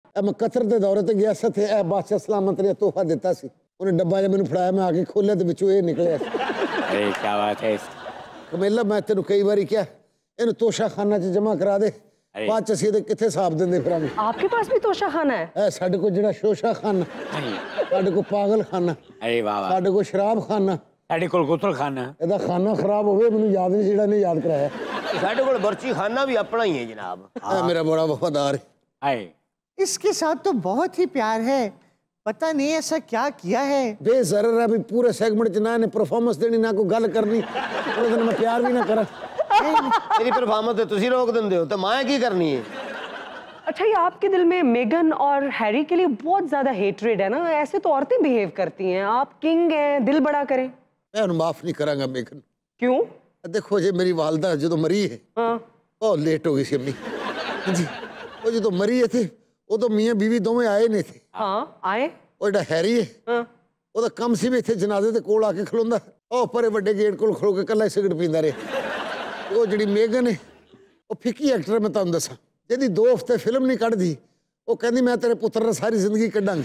मैं कतर के दौरे ते गया थे, बादशाह सलामत ने तोहफा दिता सी, उन्हें डब्बा जब मैंने फड़ाया, मैं आके खोलिया तो विचों ये निकलिया। अरे क्या बात है। कमेला मैं तेन कई बार क्या इन तोशा खाना च जमा करा दे, बाद च असीं कित्थे साफ देंदे फिरांगे। आपके पास भी तोशा खाना है? साडे को जिहड़ा शोशा खाना, साडे को पागल खाना, अरे वाह वाह, साडे को शराब खाना, साडे कोल गुसल खाना। ਇਹਦਾ खाना खराब होवे मैनूं याद नहीं ਜਿਹੜਾ ਨੇ याद कराया। साडे कोल बर्ची खाना भी अपना ही है जनाब। मेरा बड़ा वफादार है। आए इसके साथ तो बहुत ही प्यार है, पता नहीं ऐसा क्या किया है। बेजरर है भी पूरे सेगमेंट च ना ने परफॉर्मेंस देनी ना कोई गल करनी, पूरे दिन मैं प्यार भी ना करा। तेरी परफॉर्मेंस तो तुसी रोक देंदे हो, तो मैं की करनी है। अच्छा, ये आपके दिल में मेगन और हैरी के लिए बहुत ज्यादा हेट्रेड है ना? ऐसे तो औरतें बिहेव करती हैं, आप किंग हैं, दिल बड़ा करें। मैं उन्हें माफ नहीं करांगा मेगन। क्यों? देखो जी मेरी वालदा जो मरी है बहुत लेट हो गई सी अम्मी जी, वो जो मरी है थी वो तो मियाँ बीवी दोवें आए नहीं थे। हाँ आए। वो जो हैरी है वो कम सी भी इतने जनाजे के कोल आके खलोंदा, ओ परे वड्डे गेट कोल खलो के कल्ला सिगरेट पींदा रहा। वो जी मेगन है वो फिक्की एक्टर, मैं तुहानूं दसां, जिहदी 2 हफ्ते फिल्म नहीं कढ़दी, वो कहती मैं तेरे पुत्र ने सारी जिंदगी कढ़ांगी।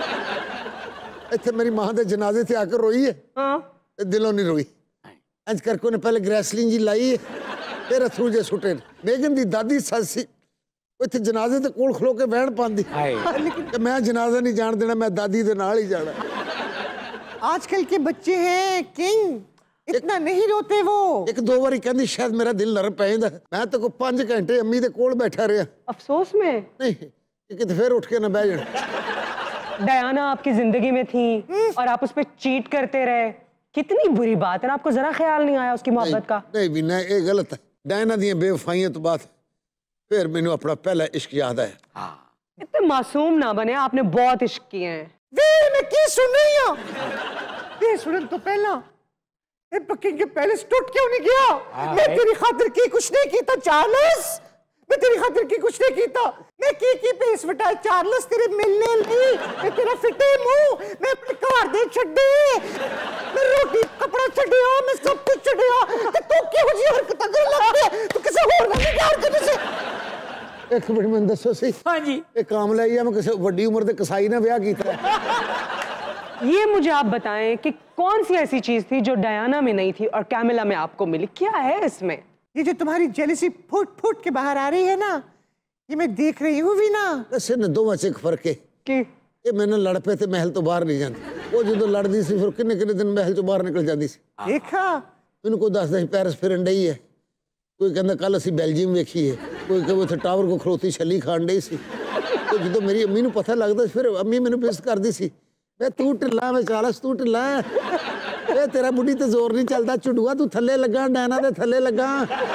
इत्थे मेरी मां के जनाजे से आकर रोई है, दिलों नहीं रोई। इंज करके उन्हें पहले ग्रैसलिन जी लाई है, फिर अथरू जे सुटे। मेगन दी दादी सस सी इत्थे जनाजे ते कोल खलो के बहन पांदी कि मैं जनाजा नहीं जान देना, मैं दादी दे नाल ही जाना। आजकल के बच्चे हैं किंग, इतना नहीं रोते वो। 1-2 बारी कहती शायद मेरा दिल नरम पै जांदा, मैं तो को 5 घंटे अम्मी दे कोल बैठा रहा। अफसोस में नहीं कि फिर उठ के ना बह जाना। डायना आपकी जिंदगी में थी और आप उस पर चीट करते रहे, कितनी बुरी बात है ना। आपको जरा ख्याल नहीं आया उसकी मोहब्बत का? नहीं भी ना, ये गलत है। डायना दी बेवफाइयां तो बात फिर मैंने अपना पहला इश्क याद आया। इतने मासूम ना बने, आपने बहुत इश्क किए हैं। मैं की सुन रही हूं? ये सुन तो पहला बकिंग के पैलेस टूट क्यों नहीं गया? मैं तेरी खातिर की कुछ नहीं कीता चार्ल्स, मैं तेरी खातिर की कुछ नहीं कीता। मैं की पेस बटा चार्ल्स तेरे मिलने नहीं, मैं तेरा फिटे मुंह, मैं अपने घर दे छड्डे, मैं रोटी कपड़ा छड्डिया, मैं सब कुछ छड्डिया, ते तू क्यों जी हरकत कर लगदे? तू किसे होर नाल प्यार करदे सी। एक मिनट मैं दसो सी। हाँ जी। एक काम लाई है, मैं किसी बड़ी उम्र के कसाई ने ब्याह कीता। ये मुझे आप बताएं कि कौन सी ऐसी चीज थी जो डायना में नहीं थी और कैमिला में आपको मिली? क्या है इसमें? ये जो तुम्हारी जेलसी फूट फूट के बाहर आ रही है ना, ये मैं देख रही हूँ भी ना। वैसे न दो एक फर्क है कि ये मैंने लड़ पे थे महल तो बाहर नहीं जाती, वो जो लड़दी सी फिर किन्ने किन्ने दिन महल तो बाहर निकल जाती सी। देखा इनको दसदा सी पेरिस फिरन डई है, कोई कहता कल असी बेल्जियम वेखी है, कोई कहे उथे टावर को खड़ोती छली खान डई सी। तो जो मेरी अम्मी नूं पता लगदा फिर अम्मी मैनूं बेइज्जत करदी सी, मैं तू ढिला मैं चालस तू ढिला, ए तेरा बुढ़ी ते जोर नहीं चलता, चुडुआ तू थल्ले लगा, डायना दे थल्ले लगा।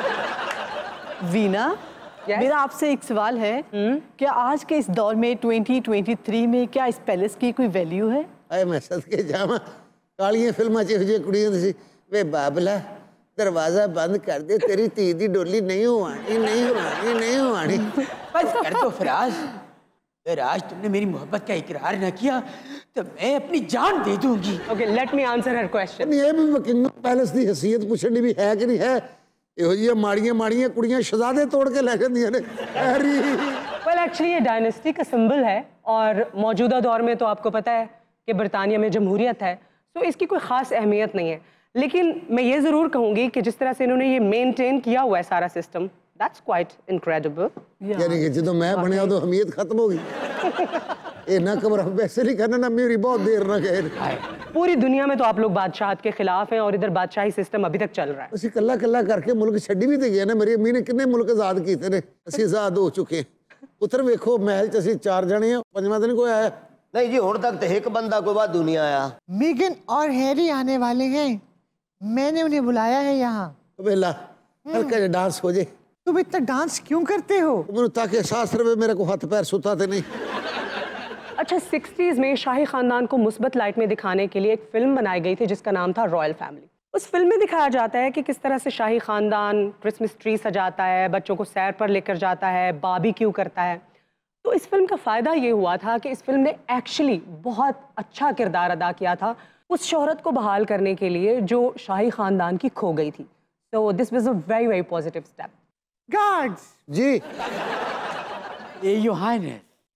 वीना, मेरा आपसे एक सवाल है, क्या आज के इस दौर में 2023 में क्या इस पैलेस की कोई वैल्यू है? आए मैं सदके जावां, कालियां फिल्मां च इहो जिहियां कुड़ियां सी, वे बाबला दरवाजा बंद कर दे, तेरी धी दी डोली नहीं होवानी, नहीं होवानी, नहीं होवानी। बस कर दो फराज, अगर आज तुमने मेरी मोहब्बत का इकरार न किया तो मैं अपनी जान दे दूंगी। ओके, लेट मी आंसर हर क्वेश्चन। ये भी बकिंगम पैलेस की हैसियत पूछनी भी है कि नहीं है? इहो जिहियां माड़ियां माड़ियां कुड़ियां शहजादे तोड़ के ले जांदियां ने। वेल एक्चुअली ये डायनेस्टी का सिंबल है और मौजूदा दौर में तो आपको पता है कि बरतानिया में जमहूरियत है, तो इसकी कोई ख़ास अहमियत नहीं है। लेकिन मैं ये ज़रूर कहूँगी कि जिस तरह से इन्होंने ये मेनटेन किया हुआ है सारा सिस्टम, दैट्स क्वाइट इनक्रेडिबल। यानी कि जो मैं बनया तो अहमियत खत्म हो गई। ये ना कमरा वैसे नहीं करना ना, मेरी बहुत देर ना कहे। पूरी दुनिया में तो आप लोग बादशाहत के खिलाफ हैं और इधर बादशाही सिस्टम अभी तक चल रहा है। असी कल्ला कल्ला करके मुल्क छड्डी भी ते गए ना, मेरी अम्मी ने कितने मुल्क आजाद किए ने, असी आजाद हो चुके हैं। उधर वेखो महल च असी 4 जने हैं, 5वां दिन कोई आया नहीं जी, हुण तक तो एक बंदा कोई वाधू नहीं आया। मेगन और हैरी आने वाले हैं, मैंने उन्हें बुलाया है यहाँ। वेला हल्का डांस हो जाए। तुम इतना डांस क्यों करते हो? मैंने ताकि एहसास रहे मेरे को हाथ पैर सुता थे नहीं। अच्छा, 60s में शाही खानदान को मुस्बत लाइट में दिखाने के लिए एक फिल्म बनाई गई थी जिसका नाम था रॉयल फैमिली। उस फिल्म में दिखाया जाता है कि किस तरह से शाही खानदान क्रिसमस ट्री सजाता है, बच्चों को सैर पर लेकर जाता है, बारबेक्यू करता है। तो इस फिल्म का फ़ायदा ये हुआ था कि इस फिल्म ने एक्चुअली बहुत अच्छा किरदार अदा किया था उस शोहरत को बहाल करने के लिए जो शाही खानदान की खो गई थी। So this was a very very positive step. Guards जी, ये योहानेस,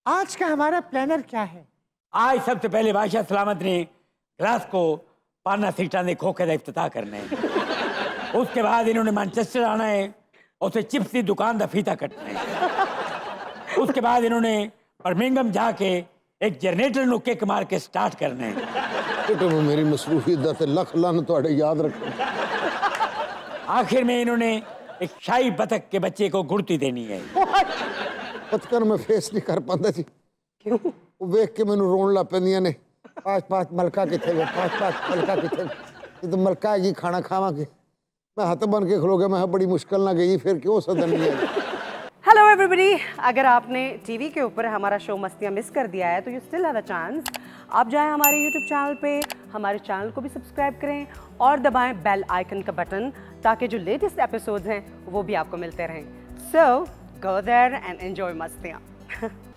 आज का हमारा प्लानर क्या है? आज सबसे पहले बादशाह सलामत ने ग्लास को पाना सीटाने खोखे का इफ्तिताह करना है। उसके बाद इन्होंने मैनचेस्टर आना है, उसे चिप्स की दुकान का फीता कटना है। उसके बाद इन्होंने बर्मिंघम जाके एक जनरेटर नु किक मार के स्टार्ट करना है। बेटे मैं मेरी मसरूफियत दा ते लख लन तुहाडे याद रखो। आखिर में इन्होंने एक शाही बतख के बच्चे को गुड़ती देनी है। पतकर मैं फेस नहीं कर पाता जी। क्यों? वो वेख के मैनू रोन लग पैंदियां ने। पाँच मलका किथे गए, पाँच मलका किथे गए। तो मलका हैगी खाना खावांगे। मैं हाथ बन के खलो गया, मैं बड़ी मुश्किल ना गई, फिर क्यों सदन नहीं आई। हेलो एवरीबॉडी, अगर आपने टीवी के ऊपर हमारा शो मस्तियाँ मिस कर दिया है तो you still have a chance. आप जाएं हमारे यूट्यूब चैनल पे, हमारे चैनल को भी सब्सक्राइब करें और दबाएं बेल आइकन का बटन, ताकि जो लेटेस्ट एपिसोड्स हैं वो भी आपको मिलते रहें। So go there and enjoy मस्तियाँ।